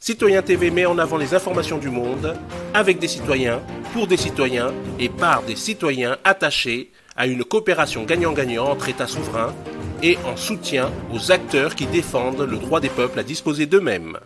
Citoyen TV met en avant les informations du monde, avec des citoyens, pour des citoyens et par des citoyens attachés à une coopération gagnant-gagnant entre États souverains et en soutien aux acteurs qui défendent le droit des peuples à disposer d'eux-mêmes.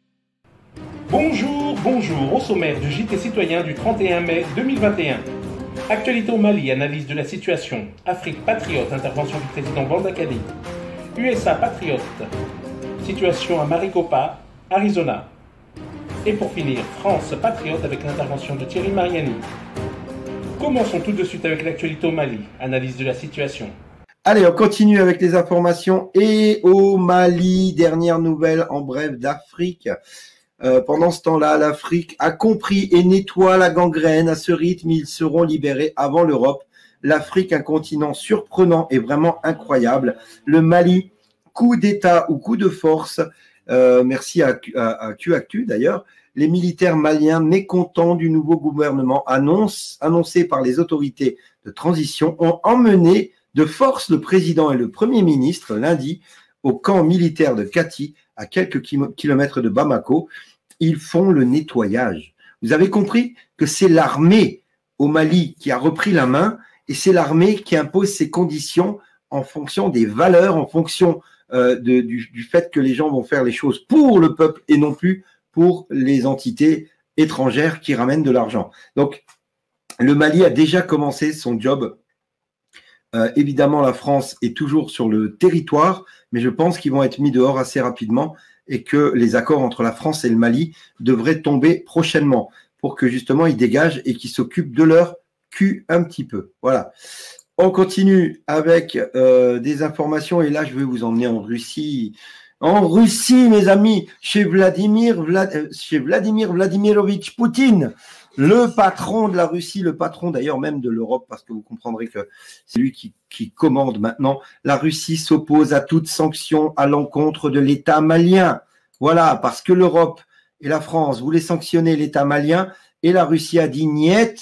Bonjour, au sommaire du JT citoyen du 31 mai 2021. Actualité au Mali, analyse de la situation. Afrique patriote, intervention du président Bandakali. USA patriote, situation à Maricopa, Arizona. Et pour finir, France patriote avec l'intervention de Thierry Mariani. Commençons tout de suite avec l'actualité au Mali, analyse de la situation. Allez, on continue avec les informations. Et au Mali, dernière nouvelle en bref d'Afrique. Pendant ce temps-là, l'Afrique a compris et nettoie la gangrène. À ce rythme, ils seront libérés avant l'Europe. L'Afrique, un continent surprenant et vraiment incroyable. Le Mali, coup d'État ou coup de force, merci à QActu d'ailleurs, les militaires maliens mécontents du nouveau gouvernement annoncé par les autorités de transition ont emmené de force le président et le premier ministre lundi au camp militaire de Kati, à quelques kilomètres de Bamako. Ils font le nettoyage. Vous avez compris que c'est l'armée au Mali qui a repris la main et c'est l'armée qui impose ses conditions en fonction des valeurs, en fonction du fait que les gens vont faire les choses pour le peuple et non plus pour les entités étrangères qui ramènent de l'argent. Donc, le Mali a déjà commencé son job. Évidemment, la France est toujours sur le territoire, mais je pense qu'ils vont être mis dehors assez rapidement et que les accords entre la France et le Mali devraient tomber prochainement pour que justement ils dégagent et qu'ils s'occupent de leur cul un petit peu. Voilà. On continue avec des informations et là, je vais vous emmener en Russie. En Russie, mes amis, chez Vladimir Vladimirovitch Poutine, le patron de la Russie, le patron d'ailleurs même de l'Europe, parce que vous comprendrez que c'est lui qui commande maintenant. La Russie s'oppose à toute sanction à l'encontre de l'État malien. Voilà, parce que l'Europe et la France voulaient sanctionner l'État malien et la Russie a dit niet,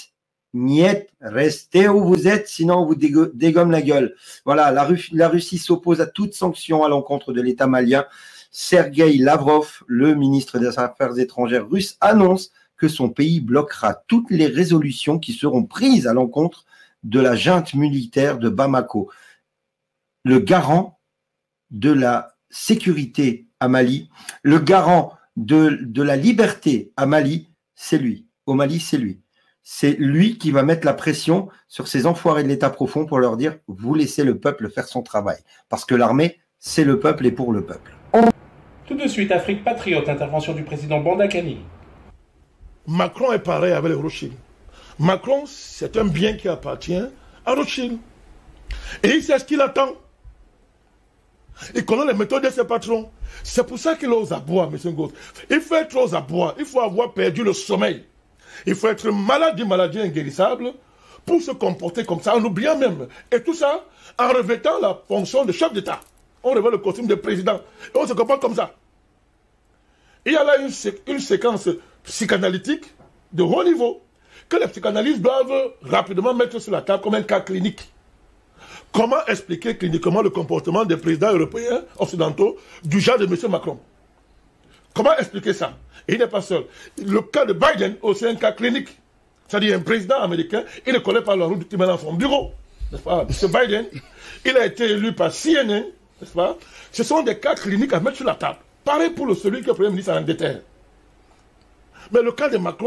restez où vous êtes, sinon on vous dégomme la gueule. Voilà, la Russie s'oppose à toute sanction à l'encontre de l'État malien. Sergueï Lavrov, le ministre des Affaires étrangères russe, annonce que son pays bloquera toutes les résolutions qui seront prises à l'encontre de la junte militaire de Bamako. Le garant de la sécurité à Mali, le garant de la liberté à Mali, c'est lui. Au Mali, c'est lui. C'est lui qui va mettre la pression sur ces enfoirés de l'État profond pour leur dire « vous laissez le peuple faire son travail ». Parce que l'armée, c'est le peuple et pour le peuple. Tout de suite, Afrique patriote, intervention du président Bandakani. Macron est pareil avec les Rothschild. Macron, c'est un bien qui appartient à Rothschild. Et il sait ce qu'il attend. Il connaît les méthodes de ses patrons. C'est pour ça qu'il ose aboyer, M. Ngos. Il faut être aux abois. Il faut avoir perdu le sommeil. Il faut être malade d'une maladie inguérissable pour se comporter comme ça, en oubliant même. Et tout ça, en revêtant la fonction de chef d'État. On revêt le costume de président. Et on se comporte comme ça. Il y a là une séquence psychanalytique de haut niveau que les psychanalystes doivent rapidement mettre sur la table comme un cas clinique. Comment expliquer cliniquement le comportement des présidents européens occidentaux du genre de M. Macron? Comment expliquer ça? Et il n'est pas seul. Le cas de Biden, aussi un cas clinique. C'est-à-dire un président américain, il ne connaît pas la route qu'il met dans son bureau. N'est-ce pas? M. Biden, il a été élu par CNN, n'est-ce pas? Ce sont des cas cliniques à mettre sur la table. Pareil pour celui qui est Premier ministre en Angleterre. Mais le cas de Macron,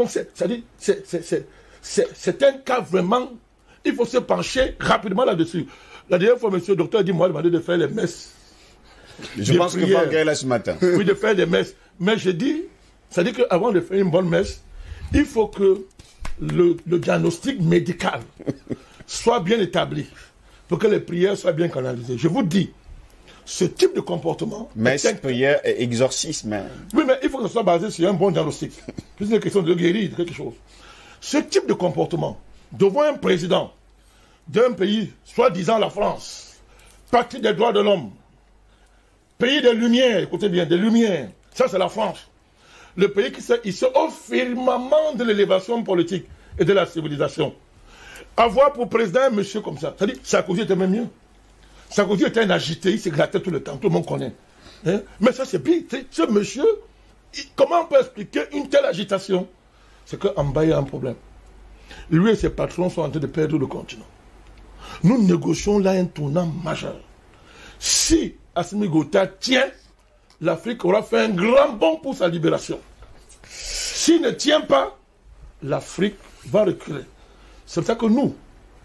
c'est un cas vraiment... Il faut se pencher rapidement là-dessus. La dernière fois, monsieur le docteur dit, moi, il m'a demandé de faire les messes. Je pense que Franck est là ce matin. Oui, de faire des messes. Mais je dis, ça dit qu'avant de faire une bonne messe, il faut que le diagnostic médical soit bien établi pour que les prières soient bien canalisées. Je vous dis, ce type de comportement... Messe, prière et exorcisme. Oui, mais il faut que ce soit basé sur un bon diagnostic. C'est une question de guérir quelque chose. Ce type de comportement, devant un président d'un pays, soi-disant la France, parti des droits de l'homme, pays des Lumières, écoutez bien, des Lumières, ça c'est la France. Le pays qui se au firmament de l'élévation politique et de la civilisation. Avoir pour président un monsieur comme ça, c'est-à-dire Sarkozy était même mieux. Sarkozy était un agité, il s'éclatait tout le temps, tout le monde connaît. Hein? Mais ça c'est pire, ce monsieur, Comment on peut expliquer une telle agitation? C'est qu'en bas, il y a un problème. Lui et ses patrons sont en train de perdre le continent. Nous négocions là un tournant majeur. Si Assimi Goïta tient, l'Afrique aura fait un grand bond pour sa libération. S'il ne tient pas, l'Afrique va reculer. C'est pour ça que nous,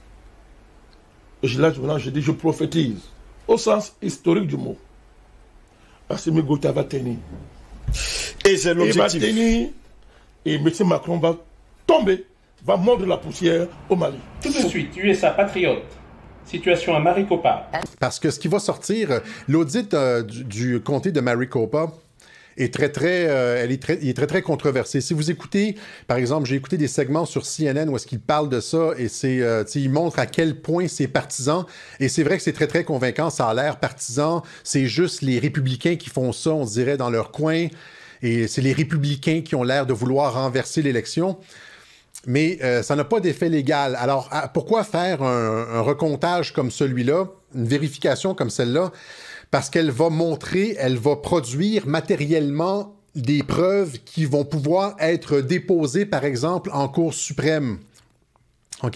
là je dis, je prophétise, au sens historique du mot, Assimi Goïta va tenir. Et c'est l'objectif. Il va tenir, et M. Macron va tomber, va mordre la poussière au Mali. Tout de suite, USA Patriote. Situation à Maricopa. Parce que ce qui va sortir, l'audit du comté de Maricopa est il est très controversé. Si vous écoutez, par exemple, j'ai écouté des segments sur CNN où est-ce qu'ils parlent de ça et ils montrent à quel point c'est partisan. Et c'est vrai que c'est très, très convaincant. Ça a l'air partisan. C'est juste les républicains qui font ça, on dirait, dans leur coin. Et c'est les républicains qui ont l'air de vouloir renverser l'élection. Mais ça n'a pas d'effet légal. Alors, pourquoi faire un recomptage comme celui-là, une vérification comme celle-là? Parce qu'elle va montrer, elle va produire matériellement des preuves qui vont pouvoir être déposées, par exemple, en Cour suprême. OK?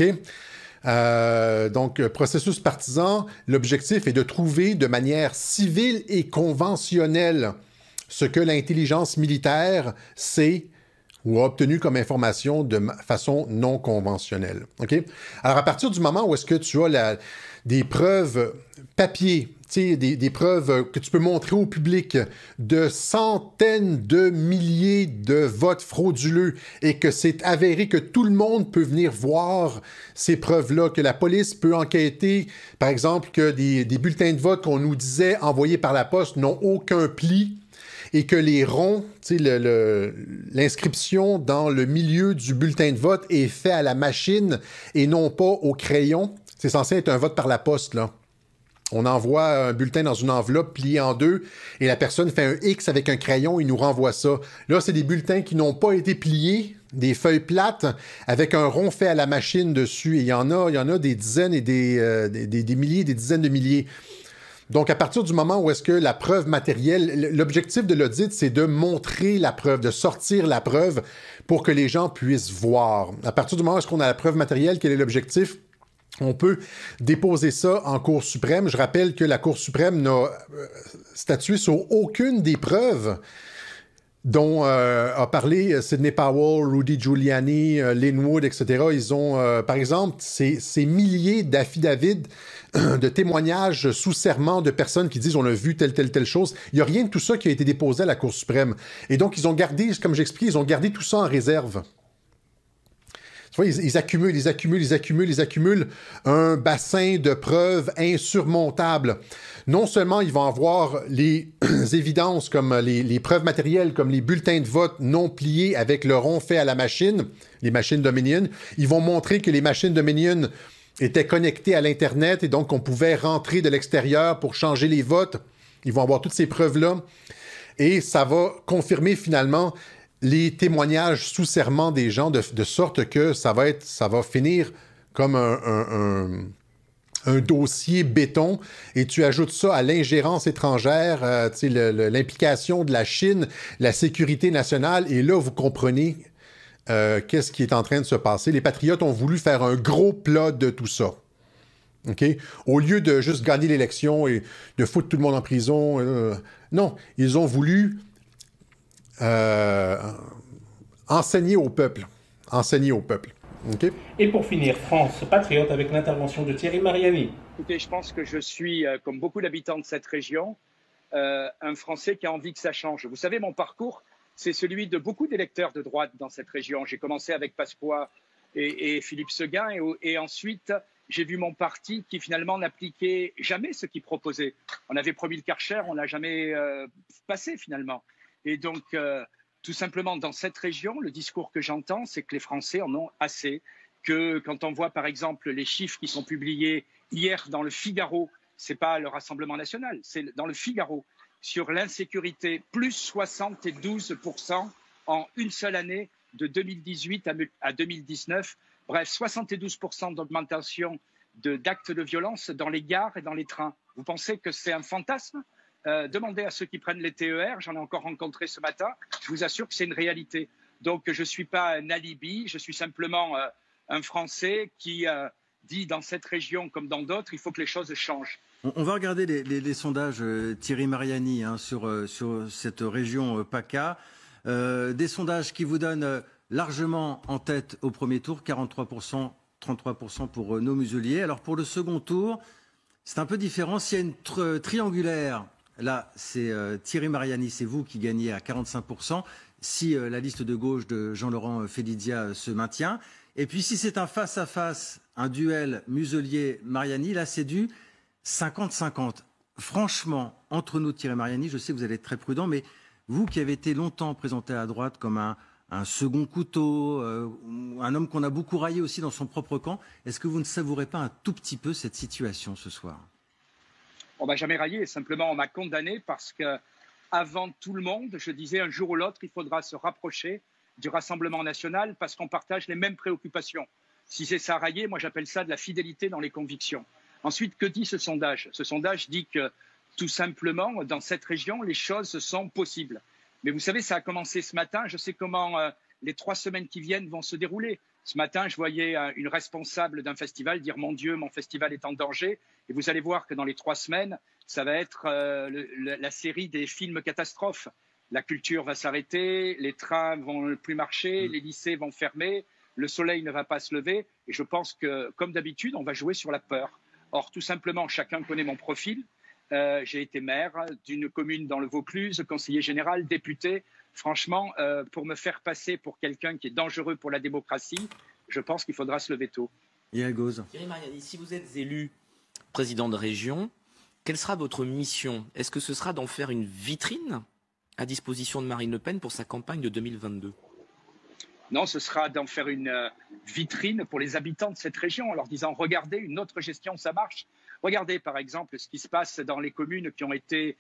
Donc, processus partisan, l'objectif est de trouver de manière civile et conventionnelle ce que l'intelligence militaire sait ou a obtenu comme information de façon non conventionnelle. OK? Alors, à partir du moment où est-ce que tu as des preuves papier, des preuves que tu peux montrer au public de centaines de milliers de votes frauduleux et que c'est avéré que tout le monde peut venir voir ces preuves-là, que la police peut enquêter, par exemple, que des bulletins de vote qu'on nous disait envoyés par la poste n'ont aucun pli, et que les ronds, l'inscription dans le milieu du bulletin de vote est fait à la machine et non pas au crayon. C'est censé être un vote par la poste, là. On envoie un bulletin dans une enveloppe pliée en deux et la personne fait un X avec un crayon et nous renvoie ça. Là, c'est des bulletins qui n'ont pas été pliés, des feuilles plates avec un rond fait à la machine dessus. Et il y en a des dizaines et des milliers, des dizaines de milliers. Donc, à partir du moment où est-ce que la preuve matérielle, l'objectif de l'audit, c'est de montrer la preuve, de sortir la preuve pour que les gens puissent voir. À partir du moment où est-ce qu'on a la preuve matérielle, quel est l'objectif? On peut déposer ça en Cour suprême. Je rappelle que la Cour suprême n'a statué sur aucune des preuves dont a parlé Sidney Powell, Rudy Giuliani, Lin Wood, etc. Ils ont, par exemple, ces milliers d'affidavits de témoignages sous serment de personnes qui disent on a vu telle chose. Il n'y a rien de tout ça qui a été déposé à la Cour suprême. Et donc, ils ont gardé, comme j'explique, ils ont gardé tout ça en réserve. Tu vois, ils accumulent un bassin de preuves insurmontable. Non seulement ils vont avoir les évidences comme les preuves matérielles, comme les bulletins de vote non pliés avec le rond fait à la machine, les machines Dominion. Ils vont montrer que les machines Dominion étaient connectées à l'Internet et donc on pouvait rentrer de l'extérieur pour changer les votes. Ils vont avoir toutes ces preuves-là. Et ça va confirmer finalement les témoignages sous serment des gens de sorte que ça va finir comme un dossier béton et tu ajoutes ça à l'ingérence étrangère, l'implication de la Chine, la sécurité nationale et là, vous comprenez qu'est-ce qui est en train de se passer. Les patriotes ont voulu faire un gros plat de tout ça. Okay? Au lieu de juste gagner l'élection et de foutre tout le monde en prison, non, ils ont voulu enseigner au peuple. Okay? Et pour finir, France Patriote avec l'intervention de Thierry Mariani. Écoutez, je pense que je suis, comme beaucoup d'habitants de cette région, un Français qui a envie que ça change. Vous savez, mon parcours, c'est celui de beaucoup d'électeurs de droite dans cette région. J'ai commencé avec Pasqua et Philippe Seguin et ensuite, j'ai vu mon parti qui finalement n'appliquait jamais ce qu'il proposait. On avait promis le Karcher, on n'a jamais passé finalement. Et donc, tout simplement, dans cette région, le discours que j'entends, c'est que les Français en ont assez. Que quand on voit, par exemple, les chiffres qui sont publiés hier dans le Figaro, c'est pas le Rassemblement national, c'est dans le Figaro, sur l'insécurité, plus 72% en une seule année, de 2018 à 2019. Bref, 72% d'augmentation d'actes de violence dans les gares et dans les trains. Vous pensez que c'est un fantasme ? Demandez à ceux qui prennent les TER, j'en ai encore rencontré ce matin, je vous assure que c'est une réalité. Donc je ne suis pas un alibi, je suis simplement un Français qui dit dans cette région comme dans d'autres, il faut que les choses changent. On va regarder les sondages, Thierry Mariani, sur cette région PACA. Des sondages qui vous donnent largement en tête au premier tour, 43%, 33% pour nos museliers. Alors pour le second tour, c'est un peu différent. S'il y a une triangulaire, là c'est Thierry Mariani, c'est vous qui gagnez à 45%. Si la liste de gauche de Jean-Laurent Félidia se maintient. Et puis si c'est un face-à-face, un duel Muselier-Mariani, là c'est du 50-50. Franchement, entre nous, Thierry Mariani, je sais que vous allez être très prudent, mais vous qui avez été longtemps présenté à droite comme un second couteau, un homme qu'on a beaucoup raillé aussi dans son propre camp, est-ce que vous ne savourez pas un tout petit peu cette situation ce soir? On m'a jamais raillé, simplement on m'a condamné parce que avant tout le monde, je disais un jour ou l'autre, il faudra se rapprocher du Rassemblement national parce qu'on partage les mêmes préoccupations. Si c'est ça railler, moi j'appelle ça de la fidélité dans les convictions. Ensuite, que dit ce sondage? Ce sondage dit que tout simplement, dans cette région, les choses sont possibles. Mais vous savez, ça a commencé ce matin. Je sais comment les 3 semaines qui viennent vont se dérouler. Ce matin, je voyais une responsable d'un festival dire « Mon Dieu, mon festival est en danger ». Et vous allez voir que dans les 3 semaines, ça va être la série des films catastrophes. La culture va s'arrêter, les trains vont plus marcher, les lycées vont fermer, le soleil ne va pas se lever. Et je pense que, comme d'habitude, on va jouer sur la peur. Or, tout simplement, chacun connaît mon profil. J'ai été maire d'une commune dans le Vaucluse, conseiller général, député. Franchement, pour me faire passer pour quelqu'un qui est dangereux pour la démocratie, je pense qu'il faudra se lever tôt. Thierry Mariani, si vous êtes élu président de région, quelle sera votre mission? Est-ce que ce sera d'en faire une vitrine à disposition de Marine Le Pen pour sa campagne de 2022? Non, ce sera d'en faire une vitrine pour les habitants de cette région en leur disant « Regardez, une autre gestion, ça marche ». Regardez par exemple ce qui se passe dans les communes qui ont été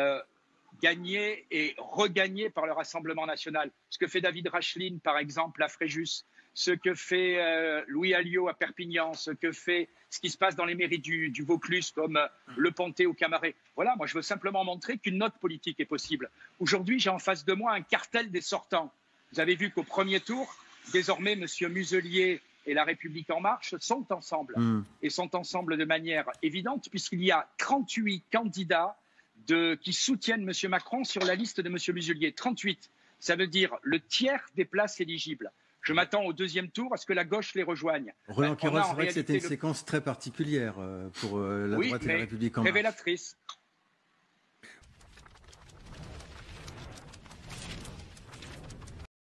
gagnées et regagnées par le Rassemblement national. Ce que fait David Racheline par exemple à Fréjus, ce que fait Louis Alliot à Perpignan, ce qui se passe dans les mairies du Vaucluse comme Le Pontet ou Camaret. Voilà, moi je veux simplement montrer qu'une autre politique est possible. Aujourd'hui, j'ai en face de moi un cartel des sortants. Vous avez vu qu'au premier tour, désormais, M. Muselier et La République En Marche sont ensemble. Et sont ensemble de manière évidente, puisqu'il y a 38 candidats qui soutiennent M. Macron sur la liste de M. Muselier. 38. Ça veut dire le tiers des places éligibles. Je m'attends au deuxième tour à ce que la gauche les rejoigne. Roland Queiroz, c'est vrai que c'était une séquence très particulière pour la droite et La République En Marche. Révélatrice.